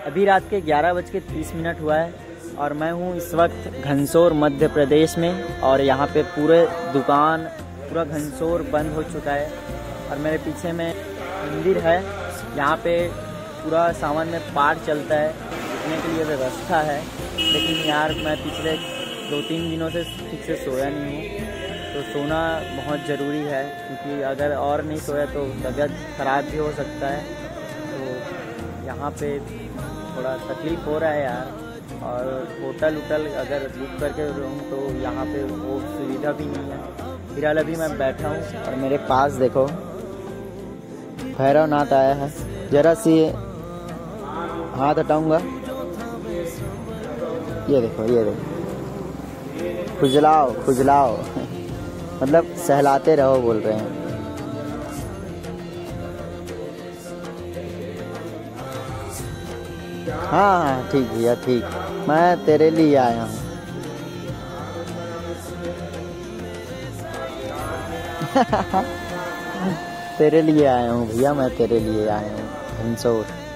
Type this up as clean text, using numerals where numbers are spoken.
अभी रात के 11:30 हुआ है और मैं हूँ इस वक्त घनसोर मध्य प्रदेश में। और यहाँ पे पूरे दुकान पूरा घनसोर बंद हो चुका है और मेरे पीछे में मंदिर है। यहाँ पे पूरा सावन में पाठ चलता है, रुकने के लिए व्यवस्था है। लेकिन यार मैं पिछले 2-3 दिनों से ठीक से सोया नहीं हूँ, तो सोना बहुत ज़रूरी है क्योंकि अगर और नहीं सोया तो तबीयत ख़राब भी हो सकता है। तो यहाँ पे थोड़ा तकलीफ़ हो रहा है यार। और होटल अगर बुक करके रहूँ तो यहाँ पे वो सुविधा भी नहीं है। फिलहाल अभी मैं बैठा हूँ और मेरे पास देखो भैरवनाथ आया है। ज़रा सी हाथ हटाऊँगा, ये देखो खुजलाओ मतलब सहलाते रहो बोल रहे हैं। हाँ ठीक भैया ठीक, मैं तेरे लिए आया हूँ। तेरे लिए आया हूँ भैया, मैं तेरे लिए आया हूँ घनसोर।